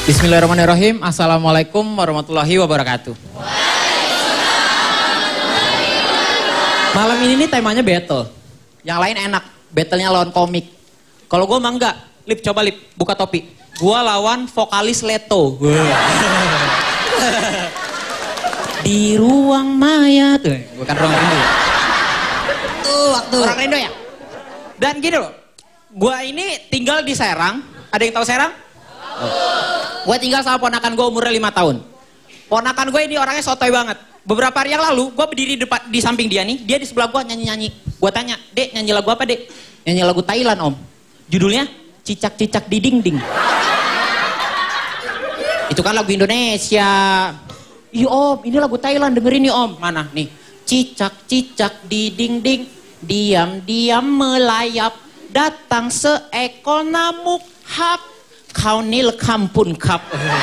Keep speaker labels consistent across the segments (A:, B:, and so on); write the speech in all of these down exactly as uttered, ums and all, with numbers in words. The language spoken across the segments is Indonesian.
A: Bismillahirrahmanirrahim. Assalamualaikum warahmatullahi wabarakatuh. Malam ini nih temanya battle. Yang lain enak, battlenya lawan komik. Kalau gue mah enggak. Lip, coba Lip, buka topi. Gue lawan vokalis Leto. Di ruang maya tuh, bukan ruang rindu. Tuh waktu. Orang rindu ya. Dan gini loh, gue ini tinggal di Serang. Ada yang tahu Serang? Oh. Gue tinggal sama ponakan gue umurnya lima tahun. Ponakan gue ini orangnya sotoy banget. Beberapa hari yang lalu, gue berdiri di, depan, di samping dia nih. Dia di sebelah gue nyanyi-nyanyi. Gue tanya, Dek nyanyi lagu apa Dek? Nyanyi lagu Thailand Om. Judulnya Cicak-Cicak di Ding-Ding. Itu kan lagu Indonesia. Iya Om, ini lagu Thailand, dengerin nih Om. Mana nih? Cicak-cicak di ding-ding, diam-diam melayap, datang seekor nyamuk hap. Kau nil kampun kap.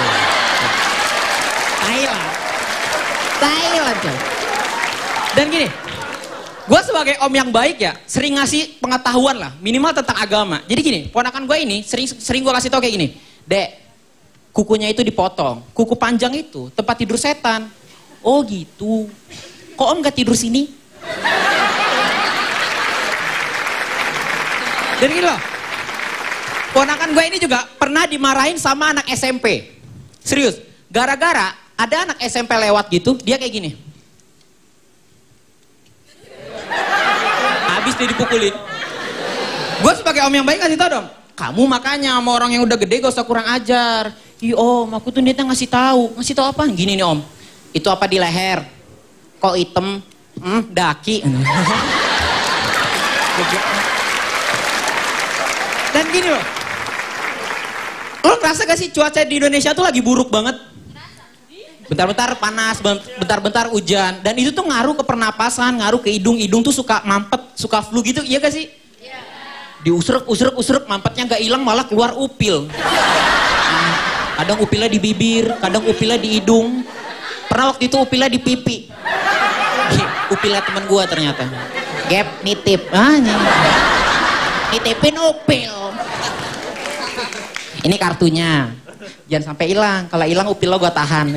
A: Thailand. Thailand coy. Dan gini, gue sebagai om yang baik ya, sering ngasih pengetahuan lah, minimal tentang agama. Jadi gini, ponakan gue ini sering sering gue kasih tau kayak gini. Dek, kukunya itu dipotong. Kuku panjang itu tempat tidur setan. Oh gitu. Kok om gak tidur sini? Dan gini loh, ponakan gue ini juga pernah dimarahin sama anak S M P. Serius, gara-gara ada anak S M P lewat gitu, dia kayak gini. Habis dia dipukulin. Gue sebagai om yang baik kasih tau dong. Kamu makanya sama orang yang udah gede gak usah kurang ajar. Iya om, aku tuh niatnya ngasih tahu. Ngasih tahu apa? Gini nih om. Itu apa di leher? Kok hitam? Hmm, daki. Dan gini loh. Lo ngerasa gak sih cuaca di Indonesia tuh lagi buruk banget? Bentar-bentar panas, bentar-bentar hujan. Dan itu tuh ngaruh ke pernapasan, ngaruh ke hidung. Hidung tuh suka mampet, suka flu gitu, iya gak sih? Iya. Diusrek, usrek, usrek, mampetnya gak hilang malah keluar upil. Kadang upilnya di bibir, kadang upilnya di hidung. Pernah waktu itu upilnya di pipi. Upilnya temen gua ternyata. Gap, nitip. Ah, nitipin upil. Ini kartunya, jangan sampai hilang. Kalau hilang upil lo gue tahan.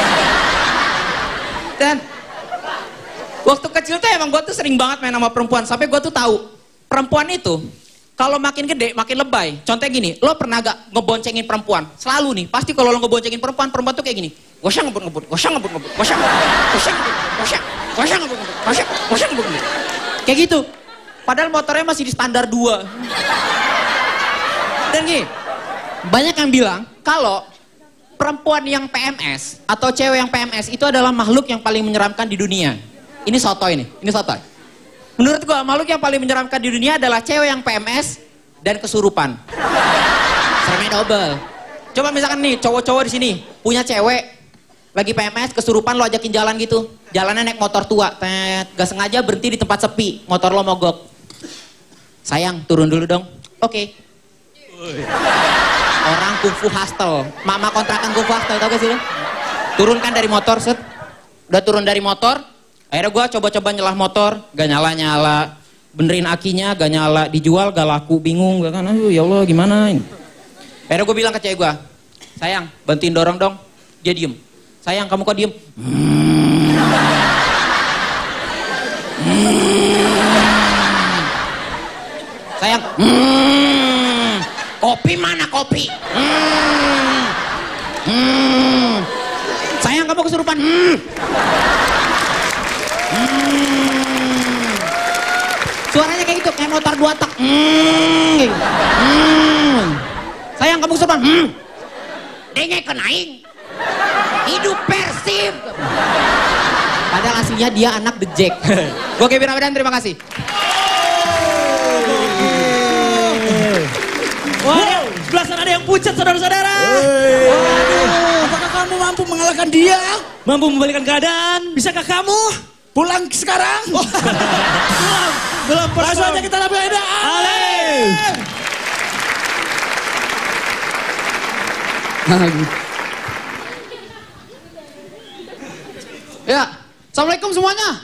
A: Dan waktu kecil tuh emang gue tuh sering banget main sama perempuan. Sampai gue tuh tahu perempuan itu kalau makin gede makin lebay. Contohnya gini, lo pernah gak ngeboncengin perempuan? Selalu nih, pasti kalau lo ngeboncengin perempuan, perempuan tuh kayak gini. Gosang ngebut ngebut, gosang ngebut ngebut, gosang, gosang ngebut, gosang, gosang ngebut ngebut, gosang, gosang ngebut ngebut. Kayak gitu. Padahal motornya masih di standar dua. Dan gini. Banyak yang bilang kalau perempuan yang P M S atau cewek yang P M S itu adalah makhluk yang paling menyeramkan di dunia. Ini sotoy nih, ini sotoy. Menurut gua makhluk yang paling menyeramkan di dunia adalah cewek yang P M S dan kesurupan. Seremnya double. Coba misalkan nih cowok-cowok di sini punya cewek lagi P M S kesurupan, lo ajakin jalan gitu. Jalannya naik motor tua, tet, gak sengaja berhenti di tempat sepi, motor lo mogok. Sayang, turun dulu dong. Oke. Okay. Orang kungfu hostel, mama kontrakan kungfu hostel, tau gak sih lo? Turunkan dari motor, set. Udah turun dari motor, akhirnya gue coba-coba nyelah motor, gak nyala-nyala. Benerin akinya, gak nyala, dijual, gak laku, bingung. Gak kan, aduh ya Allah gimana ini. Akhirnya gue bilang ke cewek gue, sayang bantuin dorong dong. Dia diem, sayang kamu kok diem? Hmm. Hmm. Sayang, hmm. Kopi mana kopi? Hmm. Hmm. Sayang kamu kesurupan. Hmm. Hmm. Suaranya kayak gitu, kayak motor dua tak. Hmm. Hmm. Sayang kamu kesurupan. Hmm. Dengek kenaing. Hidup Persib. Padahal aslinya dia anak The Jack. Gue Kevin Ramadan, terima kasih.
B: Wow, sebelah sana ada yang pucat saudara-saudara. Waduh, apakah kamu mampu mengalahkan dia?
C: Mampu membalikan keadaan?
B: Bisakah kamu pulang sekarang? Oh. belum, belum. Langsung aja kita label ada. Ale.
D: Ya, assalamualaikum semuanya.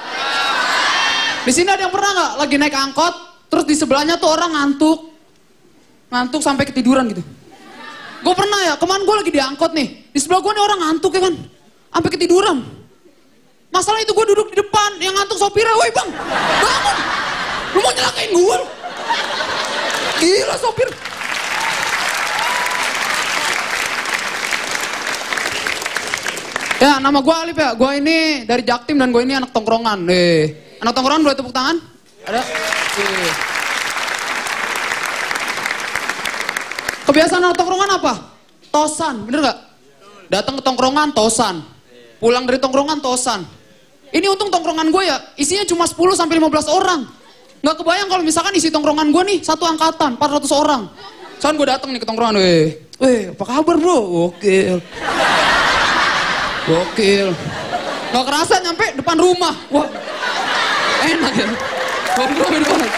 D: Di sini ada yang pernah nggak lagi naik angkot, terus di sebelahnya tuh orang ngantuk. Ngantuk sampai ketiduran gitu. Gue pernah ya, kemarin gue lagi diangkot nih. Di sebelah gue nih orang ngantuk ya kan. Sampai ketiduran. Masalah itu gue duduk di depan, yang ngantuk sopirnya. Woi bang, bangun. Lu mau nyelakain gue? Gila sopir. Ya, nama gue Alif ya. Gue ini dari Jaktim dan gue ini anak tongkrongan. Nih, anak tongkrongan boleh tepuk tangan? Ada? Nih. Kebiasaan anak tongkrongan apa? Tosan, bener gak? Datang ke tongkrongan, tosan. Pulang dari tongkrongan, tosan. Ini untung tongkrongan gue ya, isinya cuma sepuluh sampai lima belas orang. Gak kebayang kalau misalkan isi tongkrongan gue nih, satu angkatan, empat ratus orang. Soalnya gue datang nih ke tongkrongan, weh. Weh, apa kabar bro? Gokil. Gokil. Gak kerasa nyampe depan rumah. Wah, enak ya. Waduh, waduh, waduh.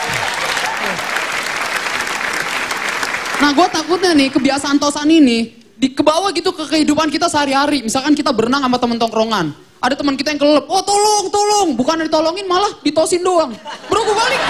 D: Nah, gue takutnya nih kebiasaan tosan ini di kebawa gitu ke kehidupan kita sehari-hari. Misalkan kita berenang sama temen tongkrongan. Ada teman kita yang kelelep. Oh tolong, tolong. Bukan ditolongin malah ditosin doang. Bro, gue balik.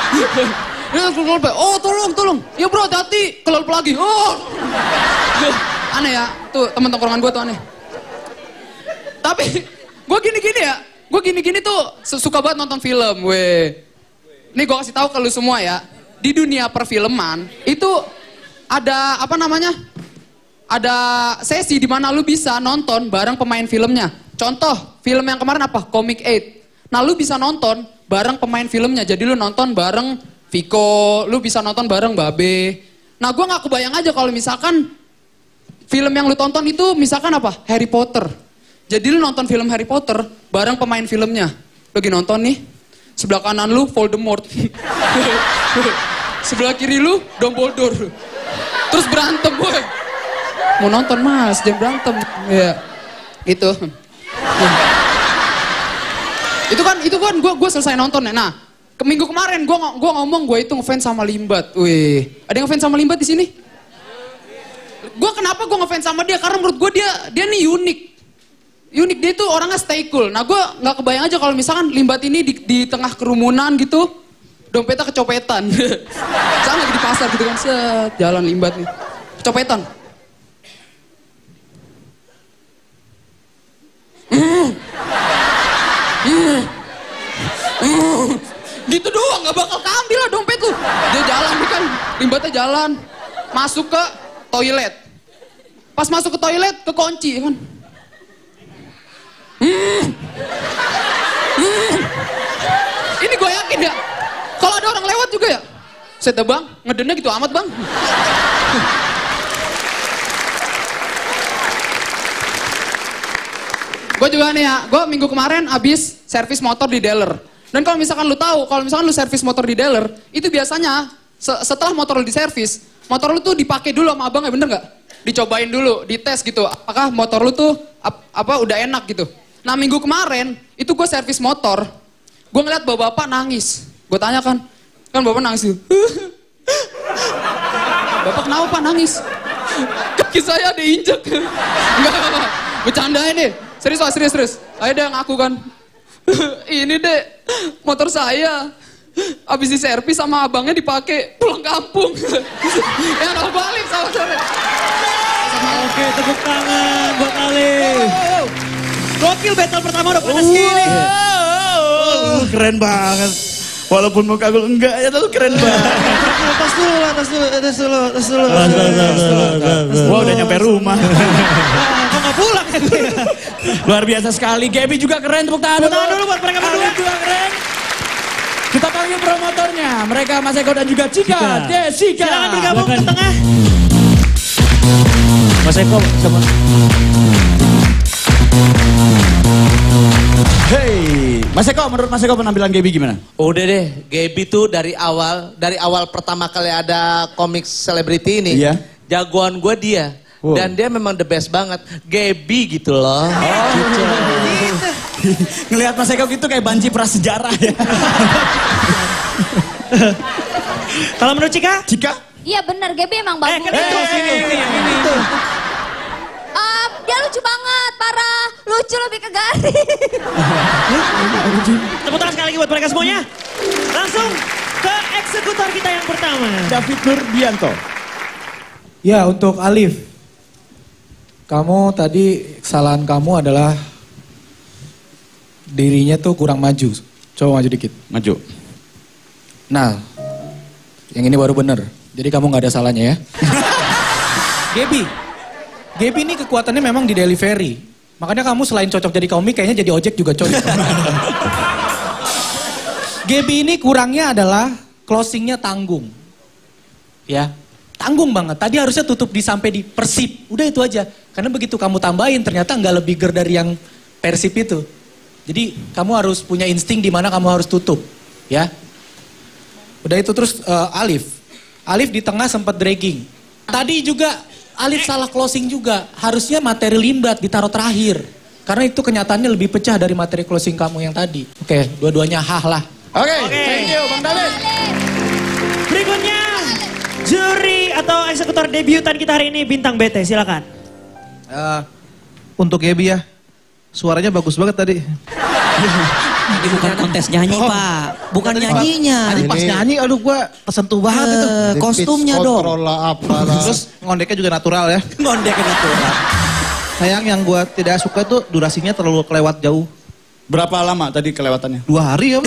D: Oh tolong, tolong. Ya bro, hati-hati. Kelelep lagi. Oh. Aneh ya. Tuh temen tongkrongan gue tuh aneh. Tapi gue gini-gini ya. Gue gini-gini tuh suka banget nonton film. Weh. Nih gue kasih tahu ke lu semua ya. Di dunia perfilman itu ada apa namanya? Ada sesi di mana lu bisa nonton bareng pemain filmnya. Contoh, film yang kemarin apa? Comic eight. Nah, lu bisa nonton bareng pemain filmnya. Jadi lu nonton bareng Viko, lu bisa nonton bareng Babe. Nah, gua nggak kebayang aja kalau misalkan film yang lu tonton itu misalkan apa? Harry Potter. Jadi lu nonton film Harry Potter bareng pemain filmnya. Lu lagi nonton nih, sebelah kanan lu Voldemort. Sebelah kiri lu Dumbledore. Terus berantem, boy. Mau nonton mas, jangan berantem. Ya, itu. Itu kan, itu kan gue gue selesai nonton ya. Nah, ke minggu kemarin gue gue ngomong gue itu ngefans sama Limbat. Wih, ada yang ngefans sama Limbat di sini? Gue kenapa gue ngefans sama dia? Karena menurut gue dia dia nih unik. Unik, dia tuh orangnya stay cool. Nah, gue nggak kebayang aja kalau misalkan Limbat ini di, di tengah kerumunan gitu, dompetnya kecopetan. Sama lagi di pasar gitu kan, set, jalan Limbat nih. Kecopetan. Mm. Mm. Mm. Gitu doang, gak bakal keambil lah dompet lu. Dia jalan nih kan, Limbatnya jalan. Masuk ke toilet. Pas masuk ke toilet, kekunci kan. Mm. Mm. Ini gue yakin ya, kalau ada orang lewat juga ya, set bang, ngedennya gitu amat bang. Gue juga nih ya, gue minggu kemarin abis servis motor di dealer. Dan kalau misalkan lu tahu, kalau misalkan lu servis motor di dealer, itu biasanya se setelah motor lu diservis, motor lu tuh dipakai dulu sama abang ya, bener nggak? Dicobain dulu, dites gitu, apakah motor lu tuh ap apa udah enak gitu. Nah minggu kemarin, itu gue servis motor, gue ngeliat bapak-bapak nangis. Gue tanya kan, kan bapak nangis. Bapak kenapa pak nangis? Kaki saya diinjek. Enggak, enggak, bercandain deh. Serius, serius, serius. Ayo deh ngaku kan. Ini deh, motor saya abis diservis sama abangnya dipakai pulang kampung. Ya no balik sama saya.
C: Oke, tepuk tangan buat Alif. Gokil, battle pertama udah panas gini.
B: Oh, keren banget. Walaupun muka gue enggak ya, tapi keren banget.
C: Tas dulu lah, tas dulu, tas dulu, tas dulu.
B: Wah, udah nyampe rumah.
C: Kok gak pulang ya gue?
B: Luar biasa sekali. Gaby juga keren, tepuk tangan.
C: Tepuk tangan dulu buat mereka berdua.
B: juga keren. Kita panggil promotornya. Mereka Mas Eko dan juga Cika. Jessica.
C: Silakan bergabung ke tengah. Mas Eko sama.
B: Hey, Mas Eko, menurut Mas Eko penampilan Gaby gimana?
E: Udah deh, Gaby tuh dari awal, dari awal pertama kali ada komik selebriti ini,
B: Iya.
E: jagoan gue dia.
B: Wow.
E: Dan dia memang the best banget, Gaby gitu loh.
B: Oh, gitu. Ngelihat Mas Eko gitu kayak banci prasejarah ya.
C: Kalau menurut Cika?
B: Cika?
F: Iya bener, Gaby emang
C: Eh,
F: bagus.
C: kan itu, ini, ini, ini, ini.
F: Um, dia lucu banget, parah. Lucu lebih ke garing.
C: Tepuk tangan sekali lagi buat mereka semuanya. Langsung ke eksekutor kita yang pertama.
B: David Nurdianto.
G: Ya, untuk Alif,
B: Kamu tadi, kesalahan kamu adalah dirinya tuh kurang maju. Coba maju dikit.
C: Maju.
B: Nah, yang ini baru bener. Jadi kamu gak ada salahnya ya. Gaby. Gaby ini kekuatannya memang di delivery. Makanya kamu selain cocok jadi komik, kayaknya jadi ojek juga cocok. Gaby ini kurangnya adalah closingnya tanggung. Ya, tanggung banget. Tadi harusnya tutup di sampai di Persib. Udah itu aja. Karena begitu kamu tambahin, ternyata nggak lebih ger dari yang Persib itu. Jadi kamu harus punya insting di mana kamu harus tutup. Ya. Udah itu terus uh, Alif. Alif di tengah sempat dragging. Tadi juga Alif salah closing juga. Harusnya materi limbat ditaruh terakhir. Karena itu kenyataannya lebih pecah dari materi closing kamu yang tadi. Oke, dua-duanya hah lah.
C: Oke, okay,
A: Oke.
C: thank you Bang David.
G: Berikutnya, juri atau eksekutor debutan kita hari ini, Bintang B T, silakan.
H: Uh, untuk Gaby ya, suaranya bagus banget tadi.
I: Ini bukan kontes nyanyi,
H: Oh.
I: Pak. Bukan
H: Tadi
I: nyanyinya.
H: Tadi pas
J: Ini-
H: nyanyi, aduh gua tersentuh banget itu.
I: Eh, kostumnya dong.
J: Kontrol lah apalah.
H: Terus ngondeknya juga natural ya.
I: Ngondek natural.
H: Sayang yang gua tidak suka tuh durasinya terlalu kelewat jauh.
C: Berapa lama tadi kelewatannya?
H: Dua hari ya.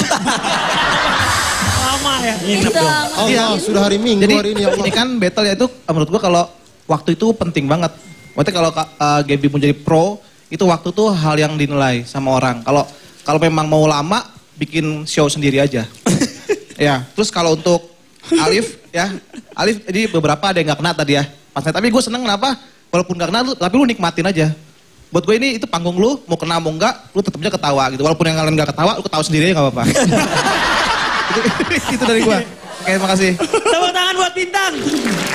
G: Lama ya.
F: Nginep dong.
J: Allah, sudah hari Minggu
H: Jadi
J: hari ini ya Allah.
H: ini kan battle ya itu menurut gua kalau waktu itu penting banget. Maksudnya kalau uh, Gaby mau jadi pro, itu waktu tuh hal yang dinilai sama orang. Kalau kalau memang mau lama, bikin show sendiri aja. Ya, terus kalau untuk Alif ya, Alif jadi beberapa ada yang nggak kena tadi ya. Pas tapi gue seneng kenapa? Walaupun nggak kena, lu, tapi lu nikmatin aja. Buat gue ini itu panggung lu, mau kena mau enggak, lu tetap aja ketawa gitu. Walaupun yang lain nggak ketawa, lu ketawa sendiri aja nggak apa-apa. itu, itu dari gue. Oke, makasih.
G: Tepuk tangan buat Bintang.